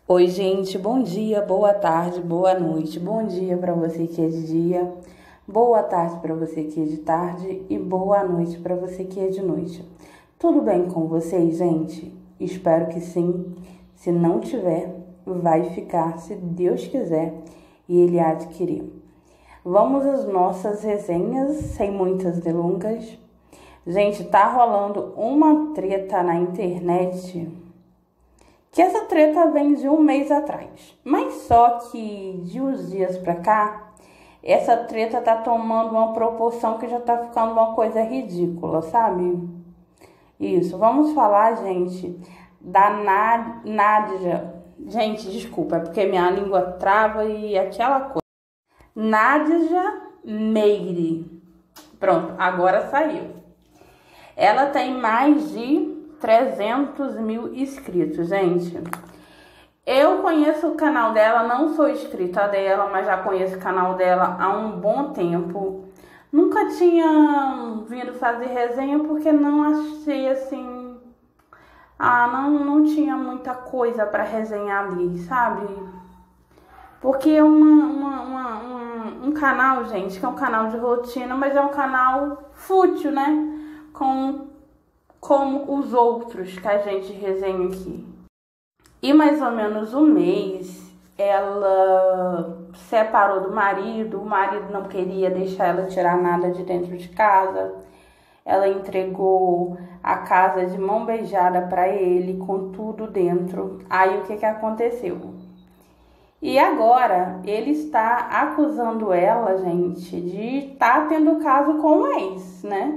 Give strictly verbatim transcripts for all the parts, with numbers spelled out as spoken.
Oi, gente, bom dia, boa tarde, boa noite. Bom dia para você que é de dia, boa tarde para você que é de tarde e boa noite para você que é de noite. Tudo bem com vocês, gente? Espero que sim. Se não tiver, vai ficar, se Deus quiser, e Ele há de querer. Vamos às nossas resenhas, sem muitas delongas. Gente, tá rolando uma treta na internet, que essa treta vem de um mês atrás. Mas só que de uns dias pra cá, essa treta tá tomando uma proporção que já tá ficando uma coisa ridícula, sabe? Isso, vamos falar, gente, da Nádia. Gente, desculpa, é porque minha língua trava e aquela coisa. Nádia Meire. Pronto, agora saiu. Ela tem mais de trezentos mil inscritos, gente. Eu conheço o canal dela, não sou inscrita dela, mas já conheço o canal dela há um bom tempo. Nunca tinha vindo fazer resenha porque não achei assim... Ah, não, não tinha muita coisa para resenhar ali, sabe? Porque é uma, uma, uma, um, um canal, gente, que é um canal de rotina, mas é um canal fútil, né? Com, como os outros que a gente resenha aqui. E mais ou menos um mês, ela separou do marido, o marido não queria deixar ela tirar nada de dentro de casa. Ela entregou a casa de mão beijada para ele, com tudo dentro. Aí o que que aconteceu? E agora ele está acusando ela, gente, de estar tá tendo caso com o ex, né?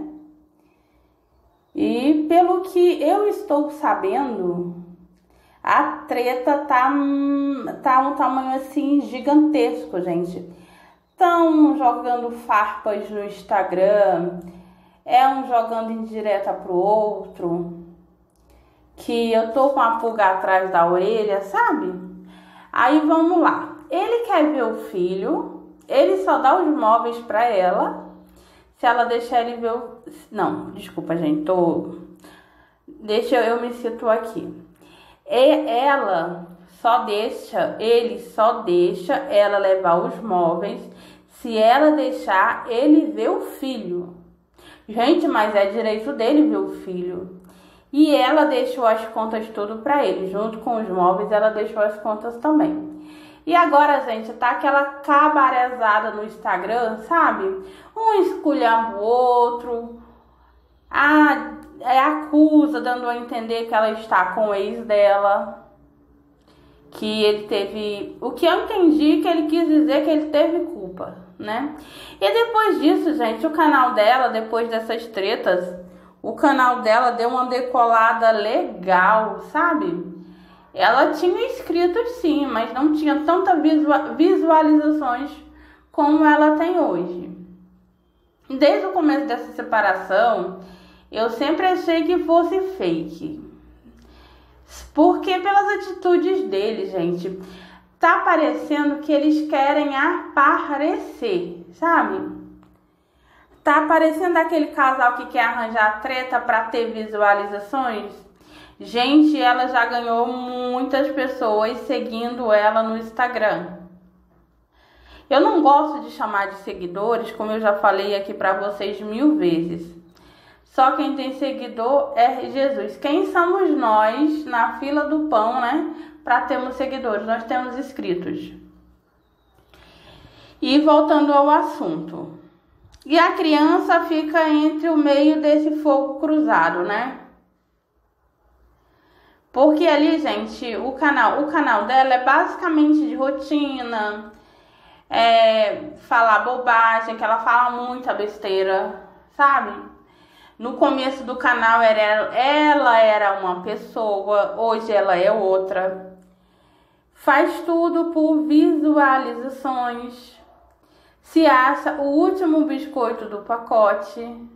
E pelo que eu estou sabendo, a treta tá, tá um tamanho assim gigantesco, gente. Estão jogando farpas no Instagram, é um jogando indireta pro outro, que eu tô com a pulga atrás da orelha, sabe? Aí vamos lá, ele quer ver o filho, ele só dá os móveis pra ela, se ela deixar ele ver o... Não, desculpa, gente, tô... Deixa eu, eu me situo aqui. E ela só deixa, ele só deixa ela levar os móveis se ela deixar ele ver o filho. Gente, mas é direito dele ver o filho. E ela deixou as contas tudo pra ele. Junto com os móveis, ela deixou as contas também. E agora, gente, tá aquela cabarezada no Instagram, sabe? Um esculhamba o outro. Ah, é, acusa, dando a entender que ela está com o ex dela. Que ele teve... O que eu entendi que ele quis dizer que ele teve culpa, né? E depois disso, gente, o canal dela, depois dessas tretas, o canal dela deu uma decolada legal, sabe? Ela tinha inscritos sim, mas não tinha tanta visualizações como ela tem hoje. Desde o começo dessa separação, eu sempre achei que fosse fake. Porque pelas atitudes dele, gente, tá parecendo que eles querem aparecer, sabe? Tá parecendo aquele casal que quer arranjar treta pra ter visualizações. Gente, ela já ganhou muitas pessoas seguindo ela no Instagram. Eu não gosto de chamar de seguidores, como eu já falei aqui pra vocês mil vezes. Só quem tem seguidor é Jesus. Quem somos nós na fila do pão, né? Para termos seguidores, nós temos inscritos. E voltando ao assunto. E a criança fica entre o meio desse fogo cruzado, né? Porque ali, gente, o canal, o canal dela é basicamente de rotina, é, falar bobagem, que ela fala muita besteira, sabe? No começo do canal era, ela era uma pessoa, hoje ela é outra. Faz tudo por visualizações. Se acha o último biscoito do pacote.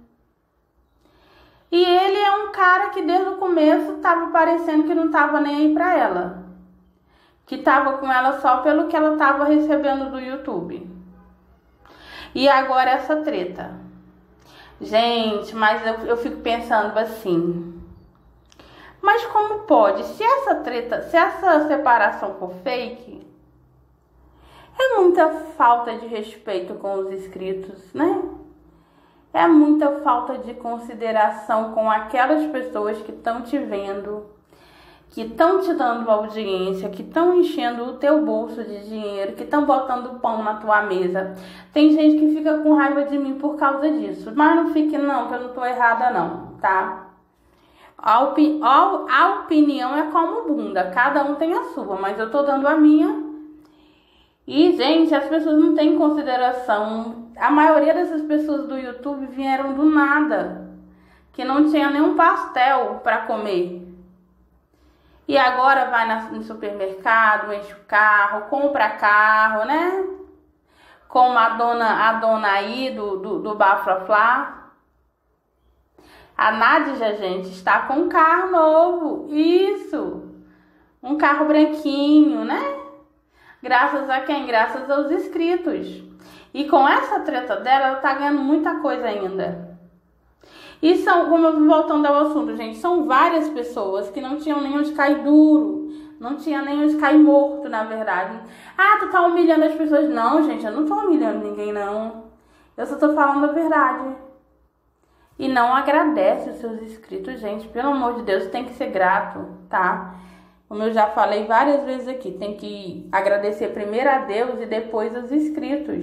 E ele é um cara que desde o começo estava parecendo que não estava nem aí pra ela. Que estava com ela só pelo que ela estava recebendo do YouTube. E agora essa treta. Gente, mas eu, eu fico pensando assim, Mas como pode? Se essa treta, se essa separação for fake, é muita falta de respeito com os inscritos, né? É muita falta de consideração com aquelas pessoas que estão te vendo, que estão te dando audiência, que estão enchendo o teu bolso de dinheiro, que estão botando pão na tua mesa. Tem gente que fica com raiva de mim por causa disso. Mas não fique não, que eu não tô errada não, tá? A, opi a, a opinião é como bunda, cada um tem a sua, mas eu tô dando a minha. E, gente, as pessoas não têm consideração. A maioria dessas pessoas do YouTube vieram do nada, que não tinha nenhum pastel para comer. E agora vai no supermercado, enche o carro, compra carro, né? Como a dona, a dona aí do, do, do Bafla-Flá. A Nádia, gente, está com um carro novo. Isso! Um carro branquinho, né? Graças a quem? Graças aos inscritos. E com essa treta dela, ela tá ganhando muita coisa ainda. E são, como eu voltando ao assunto, gente, são várias pessoas que não tinham nem onde cair duro, não tinha nem onde cair morto, na verdade. Ah, tu tá humilhando as pessoas. Não, gente, eu não tô humilhando ninguém, não. Eu só tô falando a verdade. E não agradece os seus inscritos, gente. Pelo amor de Deus, tem que ser grato, tá? Como eu já falei várias vezes aqui, tem que agradecer primeiro a Deus e depois aos inscritos.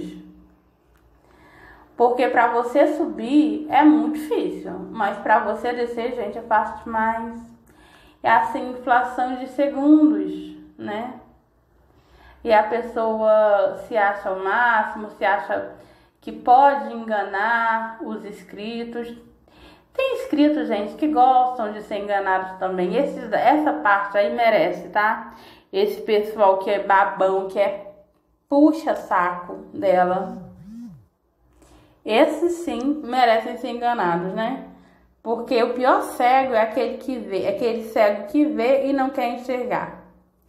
Porque para você subir é muito difícil, mas para você descer, gente, é fácil demais. É assim, inflação de segundos, né? E a pessoa se acha o máximo, se acha que pode enganar os inscritos. Tem inscritos, gente, que gostam de ser enganados também. Esse, essa parte aí merece, tá? Esse pessoal que é babão, que é puxa-saco dela. Esses sim merecem ser enganados, né? Porque o pior cego é aquele que vê, é aquele cego que vê e não quer enxergar.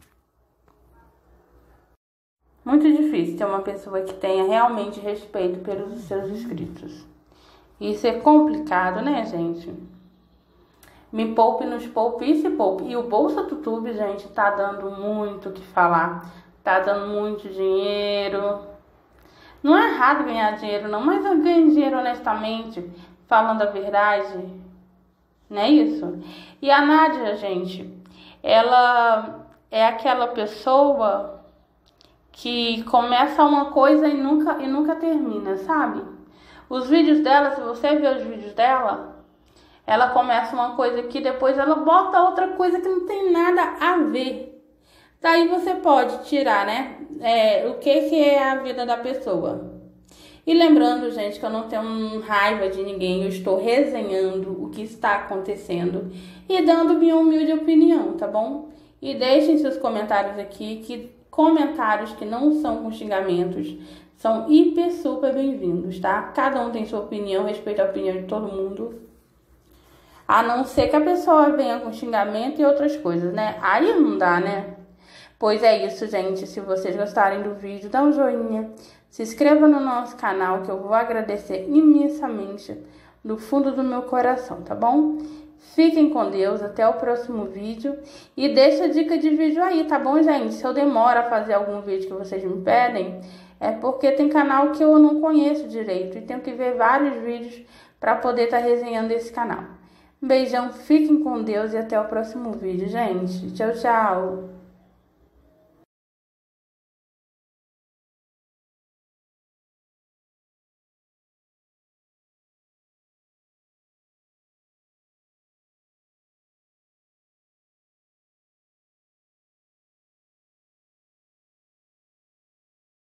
Muito difícil ter uma pessoa que tenha realmente respeito pelos seus inscritos. Isso é complicado, né, gente? Me poupe, nos poupe e se poupe. E o Bolsa Tutube, gente, tá dando muito o que falar. Tá dando muito dinheiro. Não é errado ganhar dinheiro, não, mas eu ganho dinheiro honestamente, falando a verdade. Não é isso? E a Nádia, gente, ela é aquela pessoa que começa uma coisa e nunca, e nunca termina, sabe? Os vídeos dela, se você ver os vídeos dela, ela começa uma coisa aqui, depois ela bota outra coisa que não tem nada a ver. Daí você pode tirar, né? É, o que, que é a vida da pessoa. E lembrando, gente, que eu não tenho raiva de ninguém, eu estou resenhando o que está acontecendo e dando minha humilde opinião, tá bom? E deixem seus comentários aqui, que comentários que não são com xingamentos são hiper super bem-vindos, tá? Cada um tem sua opinião, respeito a opinião de todo mundo. A não ser que a pessoa venha com xingamento e outras coisas, né? Aí não dá, né? Pois é isso, gente. Se vocês gostarem do vídeo, dá um joinha. Se inscreva no nosso canal, que eu vou agradecer imensamente do fundo do meu coração, tá bom? Fiquem com Deus, até o próximo vídeo. E deixa a dica de vídeo aí, tá bom, gente? Se eu demoro a fazer algum vídeo que vocês me pedem, é porque tem canal que eu não conheço direito e tenho que ver vários vídeos para poder estar tá resenhando esse canal. Um beijão, fiquem com Deus e até o próximo vídeo, gente. Tchau, tchau!